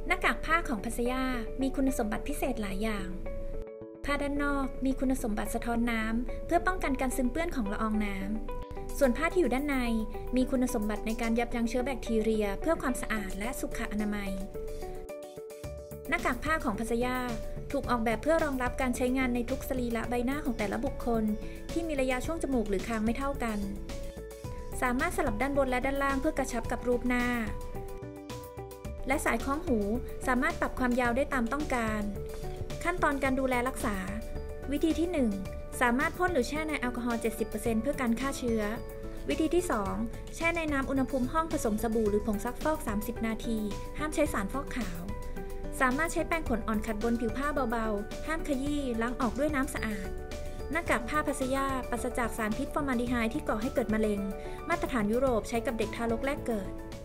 หน้ากากผ้าของพัสยามีคุณสมบัติพิเศษหลายอย่างผ้าด้านนอกมีคุณสมบัติสะท้อนน้ำเพื่อป้องกันการซึมเปื้อนของละอองน้ำส่วนผ้าที่อยู่ด้านในมีคุณสมบัติในการยับยั้งเชื้อแบคทีเรียเพื่อความสะอาดและสุขอนามัยหน้ากากผ้าของพัสยาถูกออกแบบเพื่อรองรับการใช้งานในทุกสรีระใบหน้าของแต่ละบุคคลที่มีระยะช่วงจมูกหรือคางไม่เท่ากันสามารถสลับด้านบนและด้านล่างเพื่อกระชับกับรูปหน้าและสายคล้องหูสามารถปรับความยาวได้ตามต้องการขั้นตอนการดูแลรักษาวิธีที่ 1 สามารถพ่นหรือแช่ในแอลกอฮอล์ 70% เพื่อการฆ่าเชื้อวิธีที่ 2 แช่ในน้ำอุณหภูมิห้องผสมสบู่หรือผงซักฟอก 30 นาทีห้ามใช้สารฟอกขาวสามารถใช้แป้งขนอ่อนขัดบนผิวผ้าเบาๆห้ามขยี้ล้างออกด้วยน้ำสะอาดหน้ากากผ้าพัสยาปราศจากสารพิษฟอร์มาลดีไฮด์ที่ก่อให้เกิดมะเร็งมาตรฐานยุโรปใช้กับเด็กทารกแรกเกิด